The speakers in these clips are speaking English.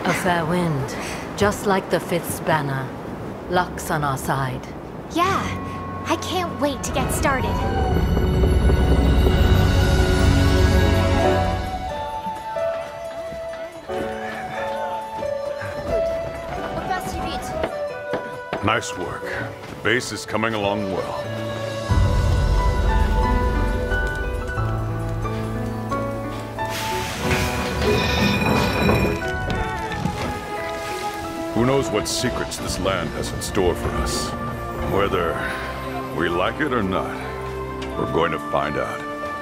A fair wind. Just like the 5th banner. Luck's on our side. Yeah, I can't wait to get started. Nice work. The base is coming along well. Who knows what secrets this land has in store for us? Whether we like it or not, we're going to find out.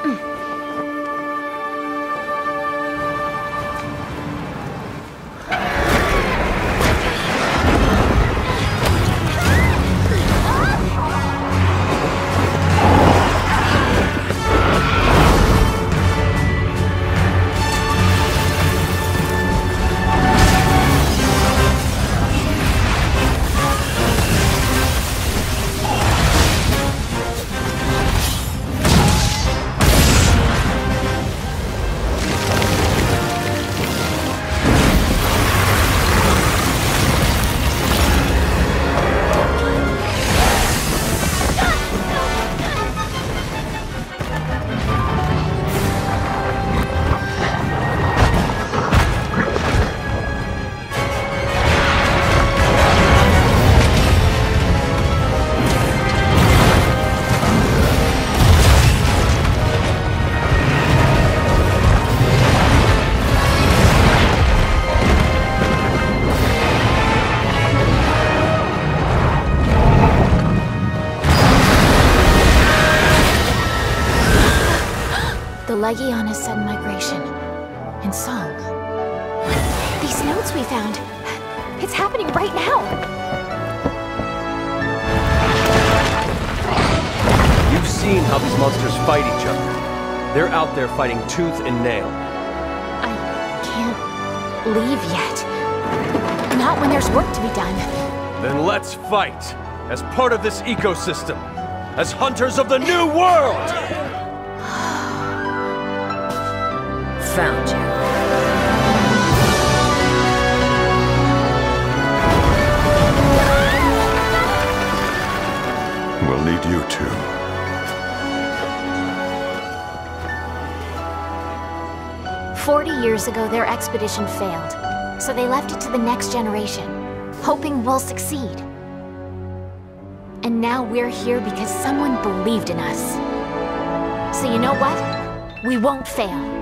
The Legiona's sudden migration. In song. These notes we found. It's happening right now. You've seen how these monsters fight each other. They're out there fighting tooth and nail. I can't leave yet. Not when there's work to be done. Then let's fight! As part of this ecosystem! As hunters of the new world! Found you. We'll need you too. "40 years ago, their expedition failed, so they left it to the next generation, hoping we'll succeed. And now we're here because someone believed in us. So you know what? We won't fail.